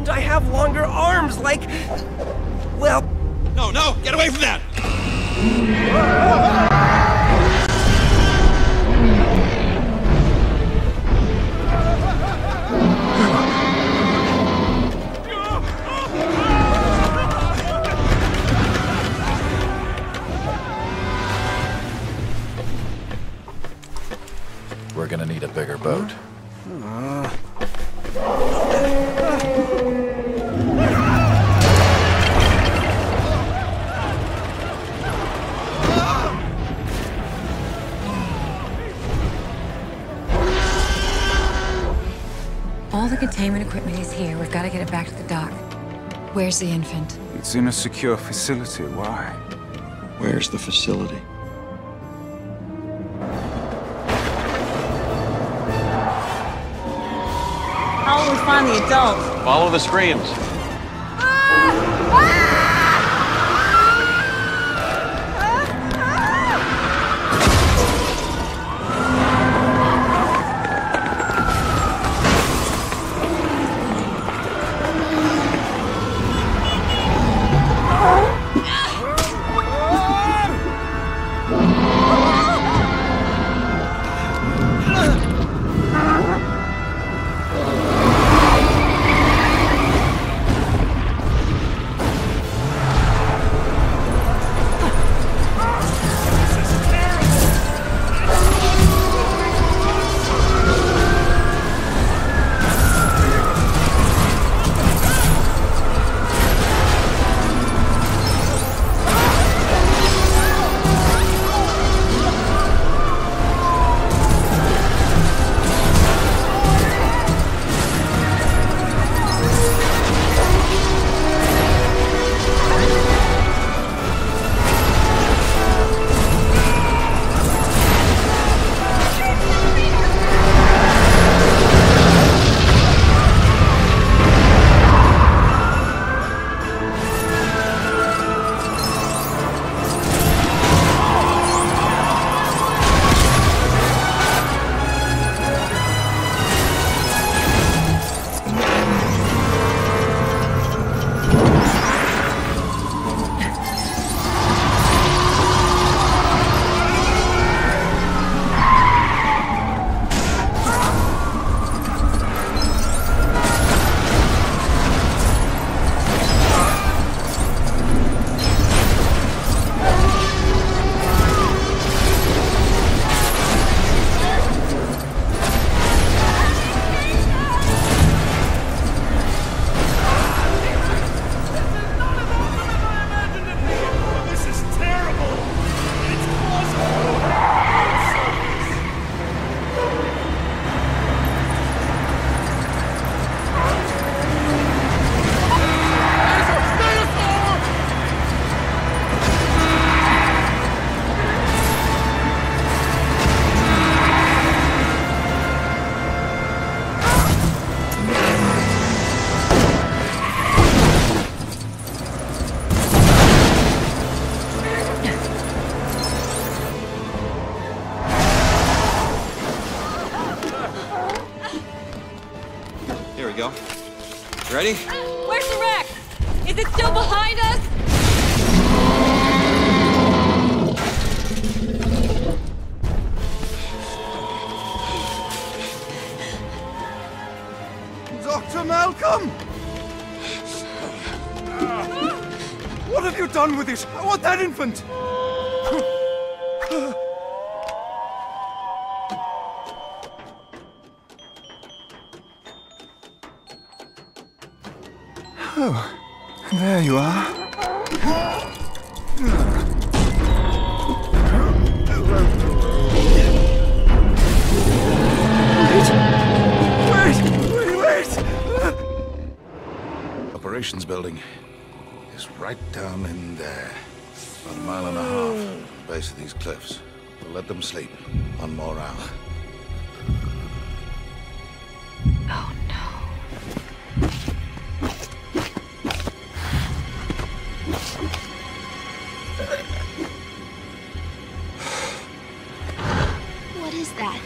And I have longer arms, like... well... No, no! Get away from that! We're gonna need a bigger boat. All the containment equipment is here. We've got to get it back to the dock. Where's the infant? It's in a secure facility. Why? Where's the facility? How will we find the adult? Follow the screams. Here we go. Ready? Where's the wreck? Is it still behind us? Dr. Malcolm! What have you done with it? I want that infant! Oh, there you are. Wait! Operations building is right down in there. About a mile and a half from the base of these cliffs. We'll let them sleep. One more hour. Oh no. What is that?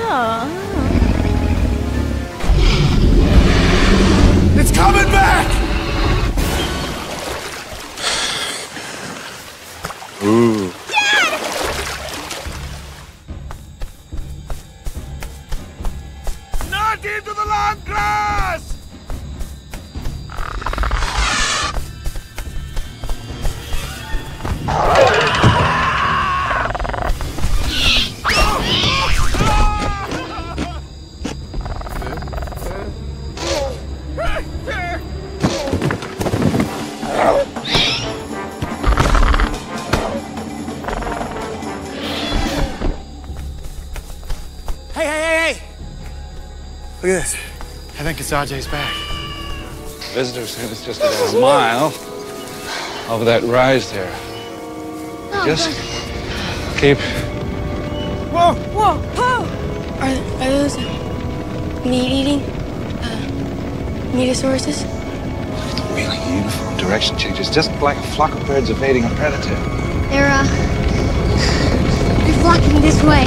It's coming back! Ooh. Not into the long grass! Hey! Look at this. I think it's RJ's back. Visitor said it's just about a mile over that rise there. Just keep. Whoa! Whoa! Whoa! Are those meat-eating metosauruses? Really uniform direction changes, just like a flock of birds evading a predator. They're flocking this way.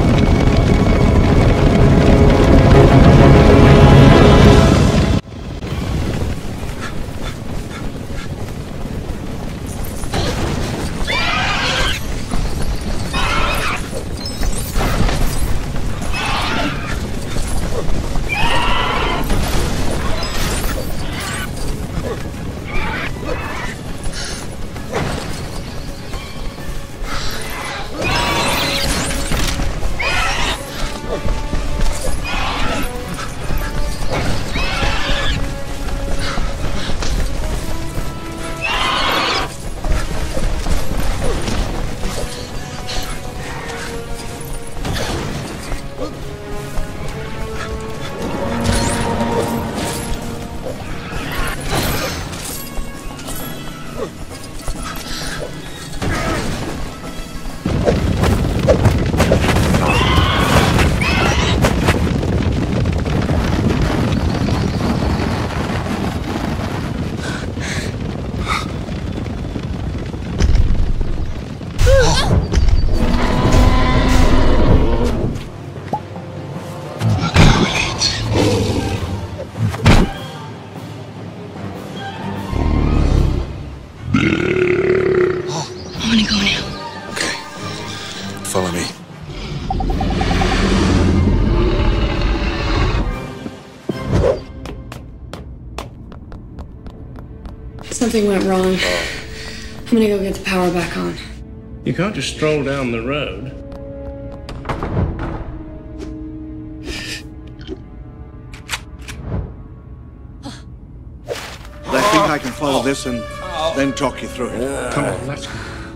I'm gonna go now. Okay. Follow me. Something went wrong. I'm gonna go get the power back on. You can't just stroll down the road. I think I can follow this and then talk you through it. Come on, let's go.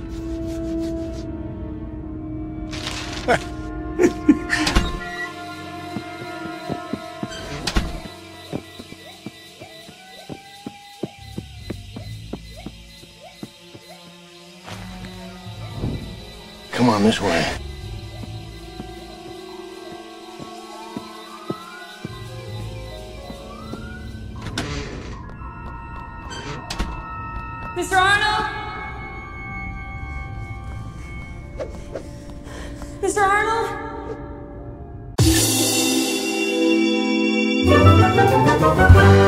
Come on, this way. Mr. Arnold? Mr. Arnold?